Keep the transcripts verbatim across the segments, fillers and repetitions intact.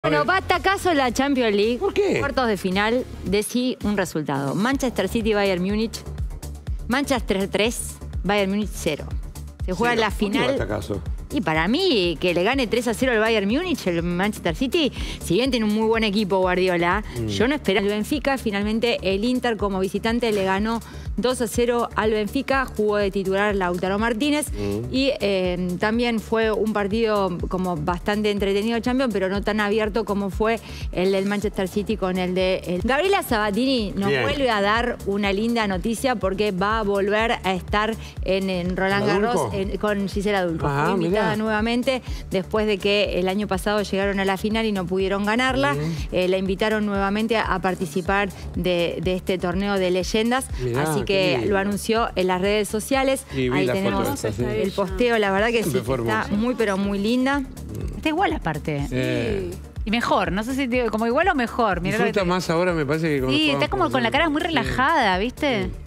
Bueno, batacazo la Champions League. ¿Por qué? Cuartos de final, decí un resultado. Manchester City, Bayern Múnich. Manchester tres, Bayern Múnich cero. Se juega Cero. la final. ¿Por qué batacazo? Y para mí, que le gane tres a cero al Bayern Múnich, el Manchester City, si bien tiene un muy buen equipo Guardiola, mm. yo no esperaba el Benfica. Finalmente, el Inter como visitante le ganó dos a cero al Benfica, jugó de titular Lautaro Martínez mm. y eh, también fue un partido como bastante entretenido de Champions, pero no tan abierto como fue el del Manchester City con el de... El... Gabriela Sabatini nos bien. vuelve a dar una linda noticia porque va a volver a estar en, en Roland Garros en, con Gisela Dulco. Ajá, fue invitada mirá. nuevamente después de que el año pasado llegaron a la final y no pudieron ganarla. Mm. Eh, la invitaron nuevamente a participar de, de este torneo de leyendas. Mirá, así que lo anunció en las redes sociales. Y ahí la tenemos foto esta, el posteo, la verdad que sí, está muy pero muy linda. Está igual aparte. Sí. Y mejor, no sé si te, como igual o mejor. Mirá Disfruta que... más ahora, me parece que con Sí, está como con la cara muy relajada, ¿viste? Sí.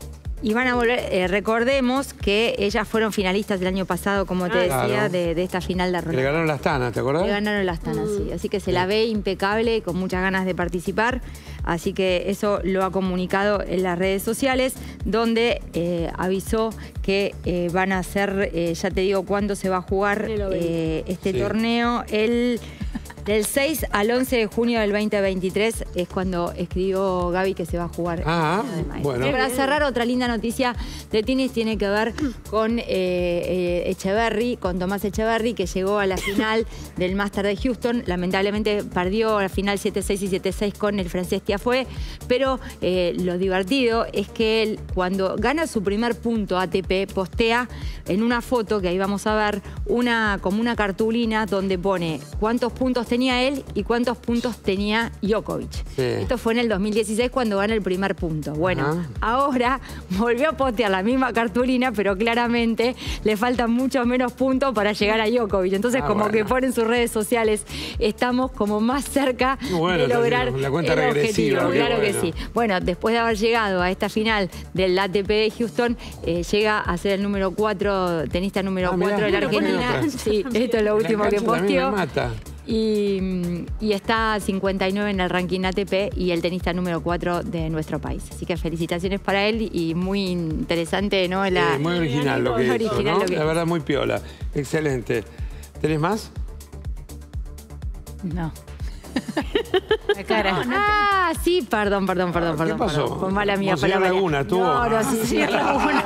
Y van a volver, eh, recordemos que ellas fueron finalistas el año pasado, como te ah, decía, claro. de, de esta final de Roland. Le ganaron las tanas, ¿te acordás? Le ganaron las tanas, sí. Así que se la ve impecable, con muchas ganas de participar. Así que eso lo ha comunicado en las redes sociales, donde eh, avisó que eh, van a hacer, eh, ya te digo cuándo se va a jugar eh, este sí. torneo. El... Del seis al once de junio del veinte veintitrés es cuando escribió Gaby que se va a jugar. Ah, bueno. Y para cerrar, otra linda noticia de tenis tiene que ver con eh, eh, Echeverry, con Tomás Echeverry, que llegó a la final del Master de Houston. Lamentablemente perdió la final siete seis y siete seis con el francés Tiafoe, pero eh, lo divertido es que él, cuando gana su primer punto A T P, postea en una foto que ahí vamos a ver, una, como una cartulina donde pone cuántos puntos tenía tenía él y cuántos puntos tenía Djokovic. Sí. Esto fue en el dos mil dieciséis cuando gana el primer punto. Bueno, ajá. ahora volvió a postear la misma cartulina, pero claramente le faltan muchos menos puntos para llegar a Djokovic. Entonces, ah, como bueno. que pone en sus redes sociales, estamos como más cerca bueno, de lograr la cuenta el regresiva, objetivo. Claro bueno. que sí. Bueno, después de haber llegado a esta final del A T P de Houston, eh, llega a ser el número cuatro, tenista número ah, cuatro de la Argentina. Sí, esto es lo último que posteó. Y, y está a cincuenta y nueve en el ranking A T P y el tenista número cuatro de nuestro país. Así que felicitaciones para él y muy interesante, ¿no? La, sí, muy original lo que hizo, original ¿no? lo que La verdad, muy piola. Excelente. ¿Tenés más? No. La cara. Ah, sí, perdón, perdón, perdón, ah, perdón. ¿Qué pasó? Perdón. Fue mala mía. Monseñor Laguna, ¿tuvo? No, no, sí, sí, Laguna.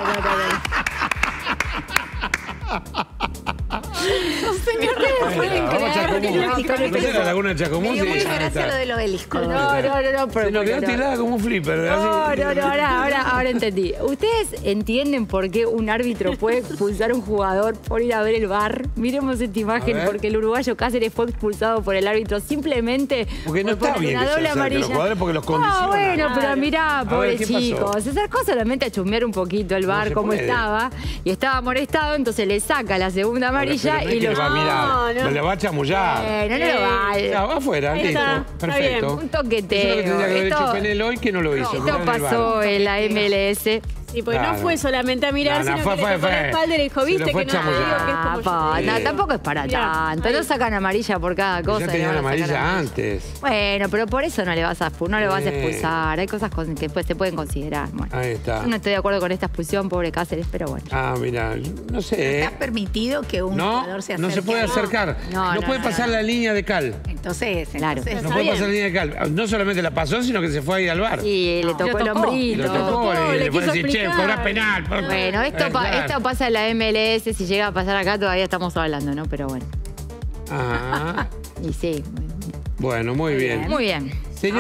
Señor, no pueden creer. ¿No es la Laguna de Chacomús? Me dio mucha gracia lo del obelisco. No, no, no, no. Se nos quedó tirada como un flipper. No, no, no, ahora, ahora, ahora entendí. ¿Ustedes entienden por qué un árbitro puede expulsar a un jugador por ir a ver el V A R? Miremos esta imagen, porque el uruguayo Cáceres fue expulsado por el árbitro simplemente porque no por está bien una doble amarilla. Los jugadores porque los condiciona. Ah, bueno, pero mirá, pobre ver, chico. Se acercó solamente a chusmear un poquito el V A R, no cómo puede. estaba, y estaba molestado, entonces le saca la segunda amarilla pero, pero y lo... va a mirar, no, no. me lo va a chamullar. Eh, no, no lo va. Ya, va afuera, listo. Está, perfecto. Está un toqueteo. Eso es lo que tendría que haber esto, hecho Penel hoy, que no lo hizo. No, esto pasó en la M L S. Sí, porque claro. no fue solamente a mirar, no, no, sino fue, que fue, le tocó fue. la espalda y le dijo, viste que no, digo, que es como ah, no, tampoco es para Mirá, tanto. ahí. No sacan amarilla por cada cosa. Ya tenían amarilla antes. Bueno, pero por eso no le vas a, no le vas a expulsar. Hay cosas que después se pueden considerar. Bueno, ahí está. Yo no estoy de acuerdo con esta expulsión, pobre Cáceres, pero bueno. Ah, mira, no sé. ¿Está permitido que un no, jugador se acerque? No se puede acercar. No, no, no puede no, pasar no. la línea de cal. Entonces, claro. Entonces, no puede pasar la línea de cal. No solamente la pasó, sino que se fue a ir al bar. Sí, le tocó el hombrito. Lo tocó, le fue a decir, che, cobra penal. Bueno, esto, pa claro. esto pasa en la M L S, si llega a pasar acá todavía estamos hablando, ¿no? Pero bueno. Ah. Y sí. Bueno, muy bien. Muy bien.